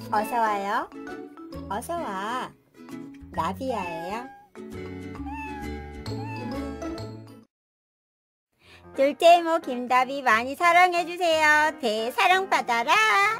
어서 와요. 어서 와. 나비야예요. 둘째 이모 김다비 많이 사랑해주세요. 대사랑받아라.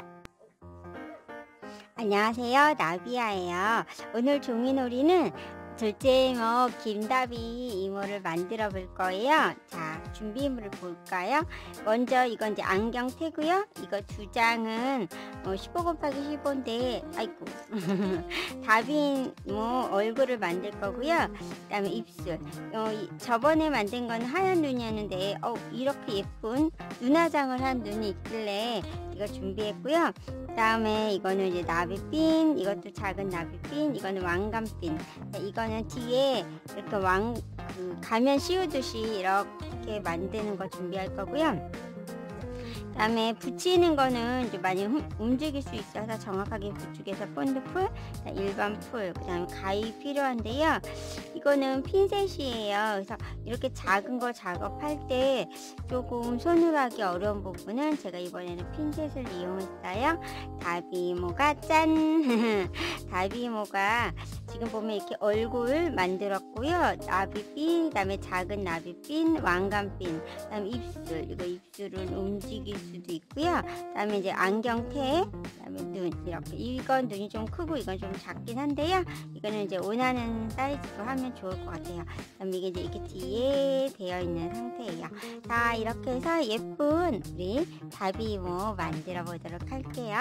안녕하세요. 나비야예요. 오늘 종이놀이는 둘째 이모 김다비 이모를 만들어 볼 거예요. 자, 준비물을 볼까요? 먼저 이건 이제 안경테고요. 이거 두 장은 15 곱하기 15인데 아이고 다비 이모 얼굴을 만들 거고요. 그 다음에 입술. 저번에 만든 건 하얀 눈이었는데 이렇게 예쁜 눈화장을 한 눈이 있길래 이거 준비했고요. 그 다음에 이거는 이제 나비핀, 이것도 작은 나비핀, 이거는 왕관핀. 이거는 뒤에 이렇게 가면 씌우듯이 이렇게 만드는 거 준비할 거고요. 그 다음에 붙이는 거는 좀 많이 움직일 수 있어서 정확하게 붙이기 위해서 본드풀, 일반 풀, 그 다음에 가위 필요한데요. 이거는 핀셋이에요. 그래서 이렇게 작은 거 작업할 때 조금 손으로 하기 어려운 부분은 제가 이번에는 핀셋을 이용했어요. 다비이모가 짠! 다비이모가 지금 보면 이렇게 얼굴 만들었고요. 나비핀, 그 다음에 작은 나비핀, 왕관핀, 그 다음에 입술, 이거 입술은 움직일 수도 있고요. 그 다음에 이제 안경테, 그 다음에 눈, 이렇게. 이건 눈이 좀 크고 이건 좀 작긴 한데요. 이거는 이제 원하는 사이즈로 하면 좋을 것 같아요. 그 다음에 이게 이제 이렇게 뒤에 되어 있는 상태예요. 자, 이렇게 해서 예쁜 우리 다비이모 만들어 보도록 할게요.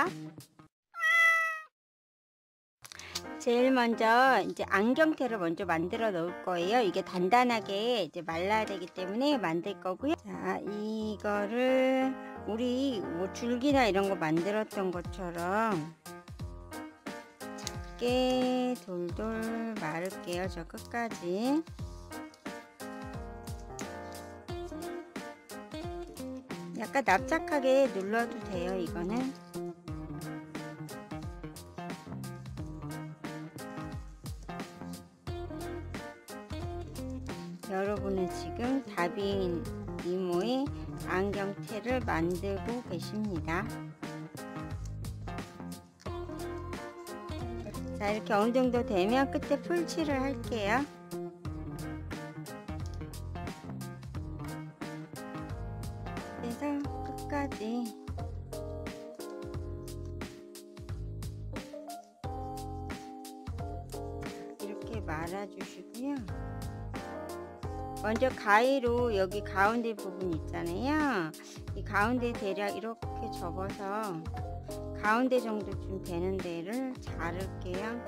제일 먼저 이제 안경테를 먼저 만들어 놓을 거예요. 이게 단단하게 이제 말라야 되기 때문에 만들 거고요. 자, 이거를 우리 줄기나 이런 거 만들었던 것처럼 작게 돌돌 마를게요. 저 끝까지. 약간 납작하게 눌러도 돼요. 이거는. 여러분은 지금 다비 이모의 안경테를 만들고 계십니다. 자, 이렇게 어느 정도 되면 끝에 풀칠을 할게요. 그래서 끝까지 이렇게 말아주시고요. 먼저 가위로 여기 가운데 부분 있잖아요. 이 가운데 대략 이렇게 접어서 가운데 정도쯤 되는 데를 자를게요.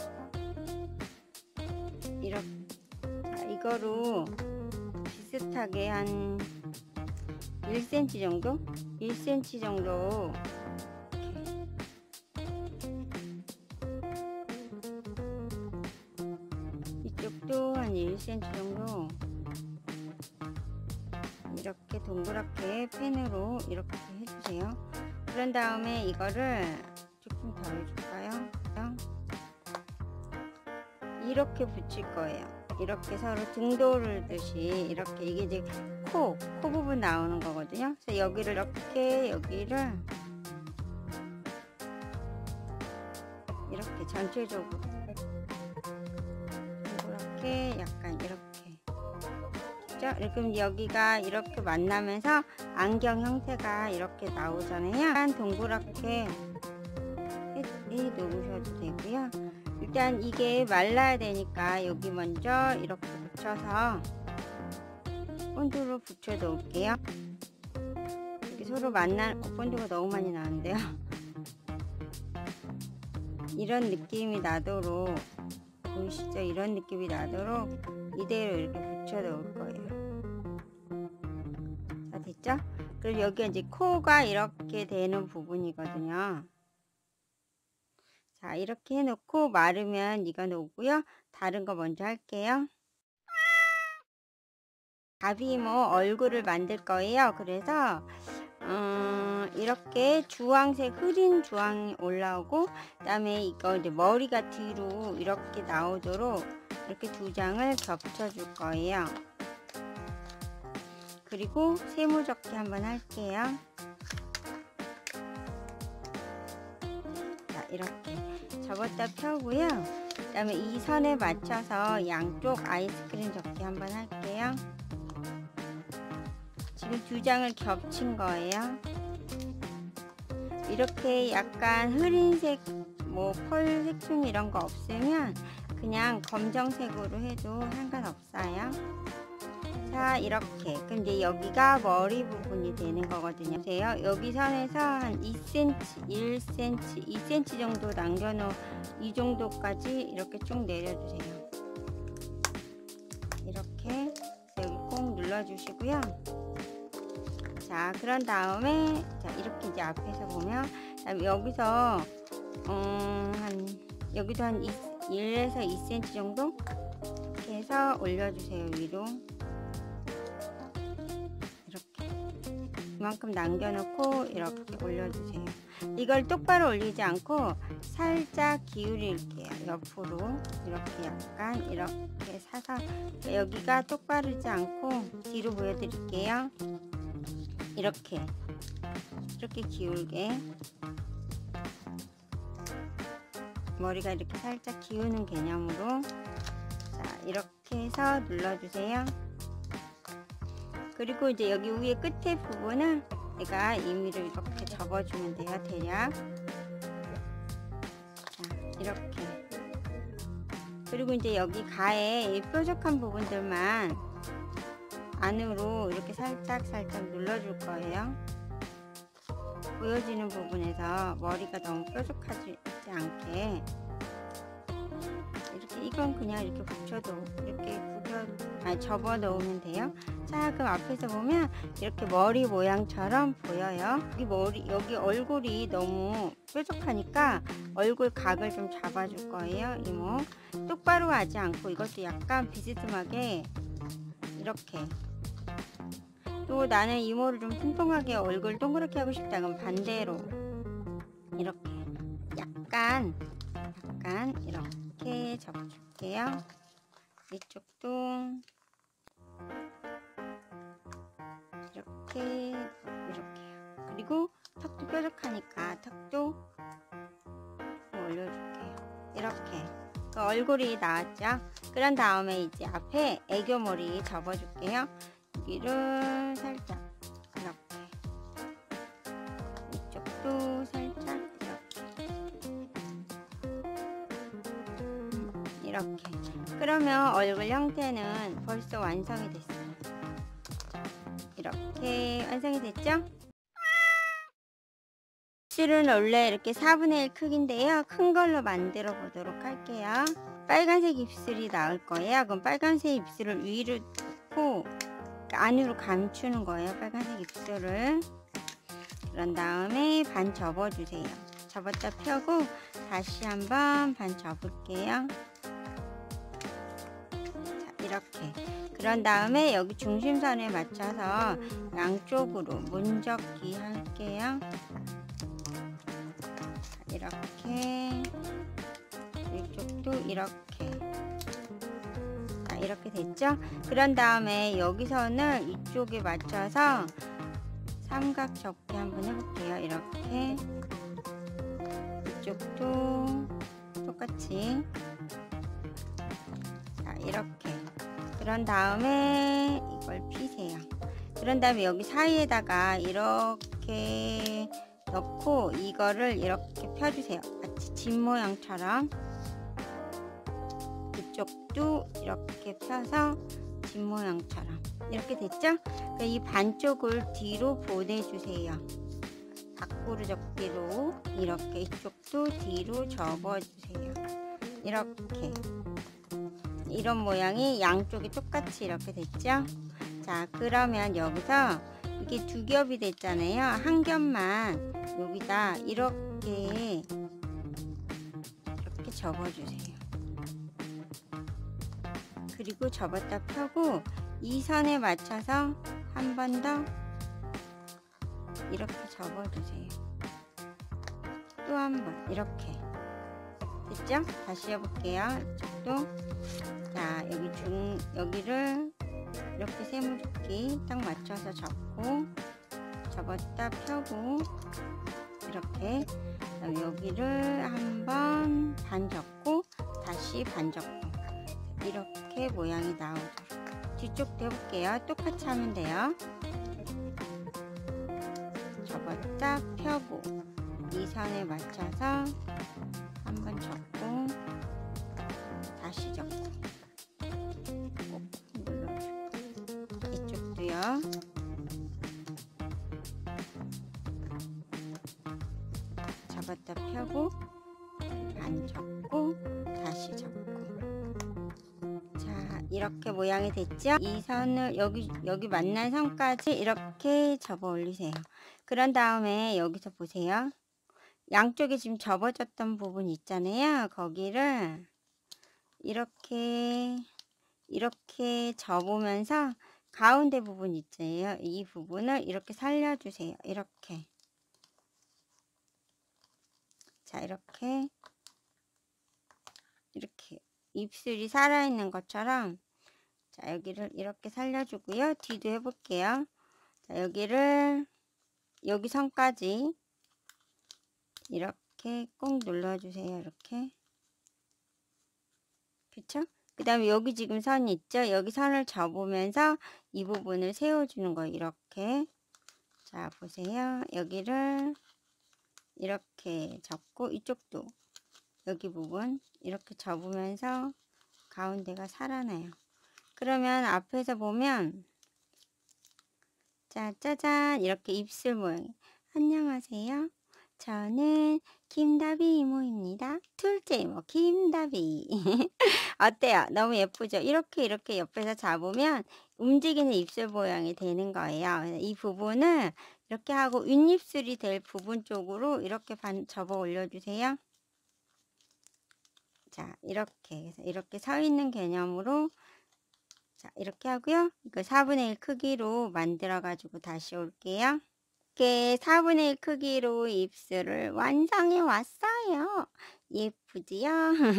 이렇게. 자, 이거로 비슷하게 한 1cm 정도? 1cm 정도 이쪽도 한 1cm 정도 이렇게 동그랗게 펜으로 이렇게 해주세요. 그런 다음에 이거를 조금 더 해줄까요? 이렇게 붙일 거예요. 이렇게 서로 등도르듯이 이렇게. 이게 이제 코 부분 나오는 거거든요. 그래서 여기를 이렇게 이렇게 전체적으로 이렇게 약간 이렇게. 그럼 여기가 이렇게 만나면서 안경 형태가 이렇게 나오잖아요. 약간 동그랗게 해 놓으셔도 되고요. 일단 이게 말라야 되니까 여기 먼저 이렇게 붙여서 본드로 붙여 놓을게요. 이렇게 서로 본드가 너무 많이 나는데요. 이런 느낌이 나도록, 보이시죠? 이런 느낌이 나도록 이대로 이렇게 붙여 놓을 거예요. 자, 됐죠? 그리고 여기 이제 코가 이렇게 되는 부분이거든요. 자, 이렇게 해놓고 마르면 이거 놓고요. 다른 거 먼저 할게요. 다비이모 얼굴을 만들 거예요. 그래서 이렇게 주황색, 흐린 주황이 올라오고, 그 다음에 이거 이제 머리가 뒤로 이렇게 나오도록 이렇게 두 장을 겹쳐 줄 거예요. 그리고 세모적기 한번 할게요. 자, 이렇게 접었다 펴고요. 그 다음에 이 선에 맞춰서 양쪽 아이스크림 접기 한번 할게요. 지금 두 장을 겹친 거예요. 이렇게 약간 흐린색 뭐 펄 색종 이런 거 없으면 그냥 검정색으로 해도 상관없어요. 자, 이렇게. 그럼 이제 여기가 머리 부분이 되는 거거든요. 보세요. 여기 선에서 한 2cm, 1cm, 2cm 정도 남겨놓은 이 정도까지 이렇게 쭉 내려주세요. 이렇게 여기 꼭 눌러주시고요. 자, 그런 다음에 자, 이렇게 이제 앞에서 보면 그다음에 여기서 여기도 한 1에서 2cm 정도 이렇게 해서 올려주세요. 위로 이렇게 이만큼 남겨놓고 이렇게 올려주세요. 이걸 똑바로 올리지 않고 살짝 기울일게요. 옆으로 이렇게 약간 이렇게 사서 여기가 똑바르지 않고 뒤로 보여드릴게요. 이렇게 기울게 머리가 이렇게 살짝 기우는 개념으로 자, 이렇게 해서 눌러주세요. 그리고 이제 여기 위에 끝에 부분은 내가 임의로 이렇게 접어주면 돼요. 대략 자, 이렇게. 그리고 이제 여기 가에 이 뾰족한 부분들만 안으로 이렇게 살짝 눌러줄 거예요. 보여지는 부분에서 머리가 너무 뾰족하지 않게 이렇게 이건 그냥 이렇게 붙여도 이렇게 접어 놓으면 돼요. 자, 그럼 앞에서 보면 이렇게 머리 모양처럼 보여요. 여기 얼굴이 너무 뾰족하니까 얼굴 각을 좀 잡아줄 거예요. 이모 똑바로 하지 않고 이것도 약간 비스듬하게 이렇게. 또 나는 이모를 좀 통통하게 얼굴 동그랗게 하고 싶다 그럼 반대로 이렇게 약간 이렇게 접어줄게요. 이쪽도 이렇게 그리고 턱도 뾰족하니까 턱도 올려줄게요. 이렇게 그 얼굴이 나왔죠. 그런 다음에 이제 앞에 애교머리 접어줄게요. 여기를 살짝 이렇게 이쪽도 살짝 이렇게 그러면 얼굴 형태는 벌써 완성이 됐어요. 이렇게 완성이 됐죠? 입술은 원래 이렇게 4분의 1 크기인데요. 큰 걸로 만들어 보도록 할게요. 빨간색 입술이 나올 거예요. 그럼 빨간색 입술을 위로 놓고 안으로 감추는 거예요. 빨간색 입술을. 그런 다음에 반 접어주세요. 접었다 펴고 다시 한번 반 접을게요. 자, 이렇게. 그런 다음에 여기 중심선에 맞춰서 양쪽으로 문접기 할게요. 자, 이렇게. 이쪽도 이렇게. 자, 이렇게 됐죠? 그런 다음에 여기서는 이쪽에 맞춰서 삼각 접기 한번 해볼게요. 이렇게. 이쪽도 똑같이. 자, 이렇게. 그런 다음에 이걸 피세요. 그런 다음에 여기 사이에다가 이렇게 넣고 이거를 이렇게 펴주세요. 마치 집 모양처럼. 이쪽도 이렇게 펴서 집 모양처럼. 이렇게 됐죠? 이 반쪽을 뒤로 보내주세요. 밖으로 접기로 이렇게 이쪽도 뒤로 접어주세요. 이렇게. 이런 모양이 양쪽이 똑같이 이렇게 됐죠? 자, 그러면 여기서 이게 두 겹이 됐잖아요. 한 겹만 여기다 이렇게 접어주세요. 그리고 접었다 펴고 이 선에 맞춰서 한 번 더 이렇게 접어주세요. 또 한 번 이렇게. 됐죠? 다시 해볼게요. 이쪽도. 자, 여기를 이렇게 세무조끼 딱 맞춰서 접고 접었다 펴고 이렇게. 그다음에 여기를 한번 반 접고 다시 반 접고 이렇게 모양이 나오도록 뒤쪽도 해볼게요. 똑같이 하면 돼요. 접었다 펴고 이 선에 맞춰서 한번 접고 다시 접고 꼭 눌러주고 이쪽도요. 접었다 펴고 반 접고 다시 접고. 자, 이렇게 모양이 됐죠? 이 선을 여기 만난 선까지 이렇게 접어 올리세요. 그런 다음에 여기서 보세요. 양쪽에 지금 접어졌던 부분 있잖아요. 거기를 이렇게 접으면서 가운데 부분 있잖아요. 이 부분을 이렇게 살려주세요. 이렇게. 자, 이렇게 입술이 살아있는 것처럼, 자, 여기를 이렇게 살려주고요. 뒤도 해볼게요. 자, 여기 선까지 이렇게 꼭 눌러주세요. 이렇게. 그쵸? 그 다음에 여기 지금 선 있죠? 여기 선을 접으면서 이 부분을 세워주는 거예요. 이렇게. 자, 보세요. 여기를 이렇게 접고 이쪽도 여기 부분 이렇게 접으면서 가운데가 살아나요. 그러면 앞에서 보면, 자, 짜잔, 이렇게 입술 모양. 안녕하세요. 저는 김다비 이모입니다. 둘째 이모 김다비. 어때요? 너무 예쁘죠? 이렇게 옆에서 잡으면 움직이는 입술 모양이 되는 거예요. 그래서 이 부분을 이렇게 하고 윗입술이 될 부분 쪽으로 이렇게 접어 올려주세요. 자, 이렇게 서 있는 개념으로, 자, 이렇게 하고요. 이거 4분의 1 크기로 만들어 가지고 다시 올게요. 이렇게 4분의 1 크기로 입술을 완성해 왔어요. 예쁘지요?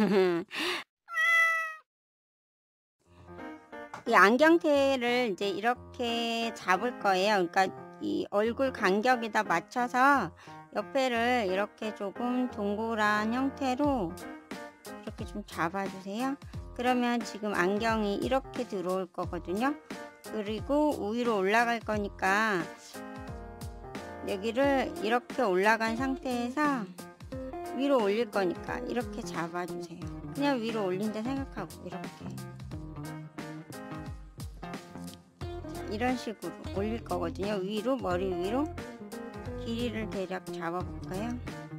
이 안경테를 이제 이렇게 잡을 거예요. 그러니까 이 얼굴 간격에다 맞춰서 옆에를 이렇게 조금 동그란 형태로 이렇게 좀 잡아주세요. 그러면 지금 안경이 이렇게 들어올 거거든요. 그리고 위로 올라갈 거니까 여기를 이렇게 올라간 상태에서 위로 올릴 거니까 이렇게 잡아주세요. 그냥 위로 올린다 생각하고 이렇게. 자, 이런 식으로 올릴 거거든요. 위로, 머리 위로. 길이를 대략 잡아볼까요?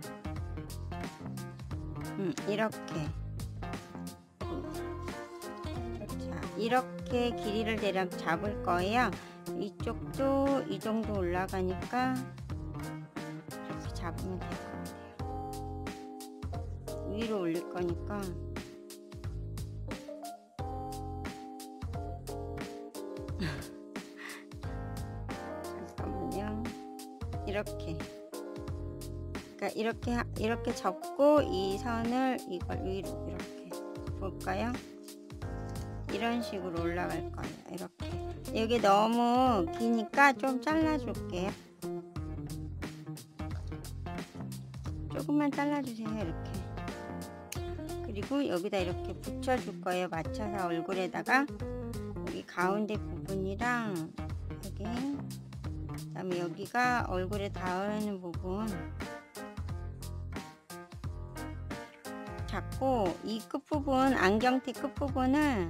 이렇게. 자, 이렇게 길이를 대략 잡을 거예요. 이쪽도 이 정도 올라가니까 이렇게 잡으면 될 것 같아요. 위로 올릴 거니까. 잠깐만요. 이렇게. 그러니까 이렇게 접고 이 선을 이걸 위로 이렇게 볼까요? 이런 식으로 올라갈 거예요. 이렇게. 여기 너무 기니까 좀 잘라줄게요. 조금만 잘라주세요. 이렇게. 그리고 여기다 이렇게 붙여줄 거예요. 맞춰서 얼굴에다가. 여기 가운데 부분이랑 여기, 그 다음에 여기가 얼굴에 닿는 부분 잡고, 이 끝부분, 안경테 끝부분을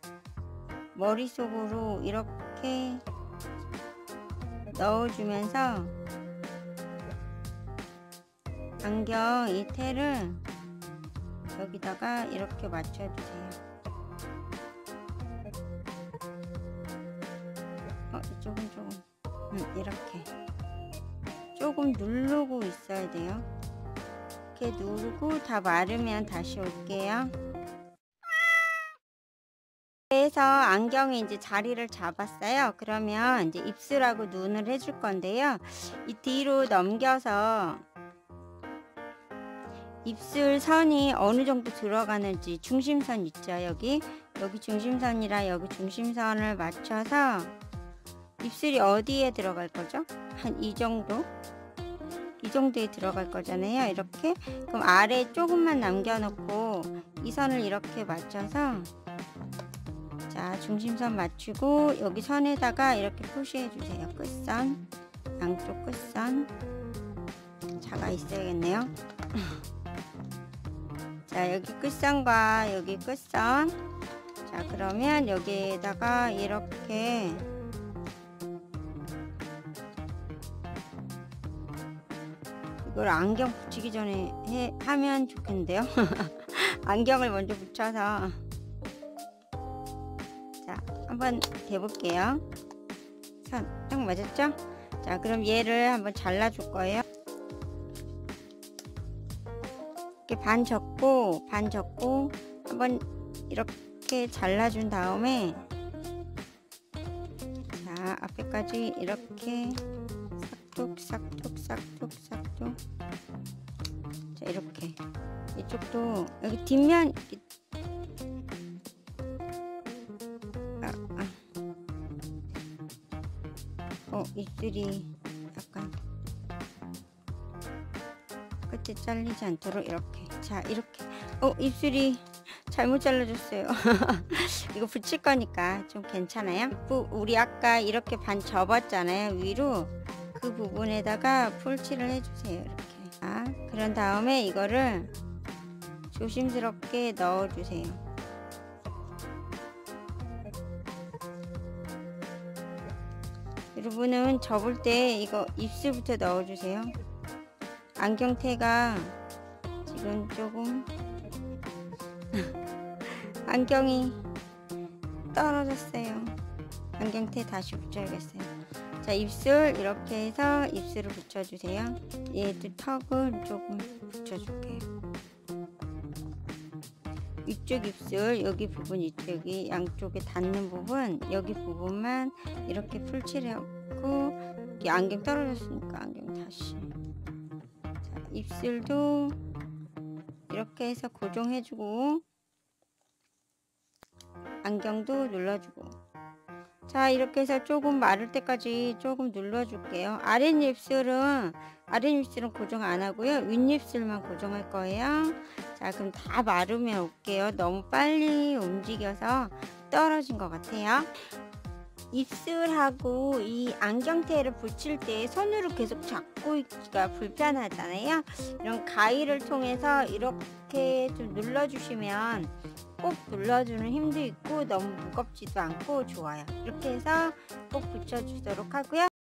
머릿속으로 이렇게 넣어주면서 안경 이 테를 여기다가 이렇게 맞춰주세요. 이쪽은 조금 이렇게 조금 누르고 있어야 돼요. 이렇게 누르고 다 마르면 다시 올게요. 그래서 안경에 이제 자리를 잡았어요. 그러면 이제 입술하고 눈을 해줄 건데요. 이 뒤로 넘겨서 입술 선이 어느 정도 들어가는지, 중심선 있죠? 여기 중심선이랑 여기 중심선을 맞춰서 입술이 어디에 들어갈 거죠? 한 이 정도 이 정도에 들어갈 거잖아요. 이렇게. 그럼 아래 조금만 남겨놓고 이 선을 이렇게 맞춰서, 자, 중심선 맞추고 여기 선에다가 이렇게 표시해 주세요. 끝선, 양쪽 끝선. 자가 있어야겠네요. 자, 여기 끝선과 여기 끝선. 자, 그러면 여기에다가 이렇게 이걸 안경 붙이기 전에 하면 좋겠는데요. 안경을 먼저 붙여서, 자, 한번 대볼게요. 선 딱 맞았죠? 자, 그럼 얘를 한번 잘라줄 거예요. 이렇게 반 접고 한번 이렇게 잘라준 다음에, 자, 앞에까지 이렇게 싹둑. 자, 이렇게 이쪽도 여기 뒷면 입술이 약간 끝에 잘리지 않도록 이렇게. 자, 이렇게. 입술이 잘못 잘라줬어요. 이거 붙일 거니까 좀 괜찮아요. 우리 아까 이렇게 반 접었잖아요. 위로 그 부분에다가 풀칠을 해주세요. 이렇게. 자, 그런 다음에 이거를 조심스럽게 넣어주세요. 여러분은 접을 때 이거 입술부터 넣어주세요. 안경테가 지금 조금 안경이 떨어졌어요. 안경테 다시 붙여야겠어요. 자, 입술 이렇게 해서 입술을 붙여주세요. 얘도 턱을 조금 붙여줄게요. 이쪽 입술 여기 부분, 이쪽이 양쪽에 닿는 부분, 여기 부분만 이렇게 풀칠하고, 이게 안경 떨어졌으니까 안경 다시. 자, 입술도 이렇게 해서 고정해주고 안경도 눌러주고. 자, 이렇게 해서 조금 마를 때까지 조금 눌러줄게요. 아랫입술은 고정 안 하고요. 윗입술만 고정할 거예요. 자, 그럼 다 마르면 올게요. 너무 빨리 움직여서 떨어진 것 같아요. 입술하고 이 안경테를 붙일 때 손으로 계속 잡고 있기가 불편하잖아요. 이런 가위를 통해서 이렇게 좀 눌러주시면 꼭 눌러주는 힘도 있고 너무 무겁지도 않고 좋아요. 이렇게 해서 꼭 붙여주도록 하고요.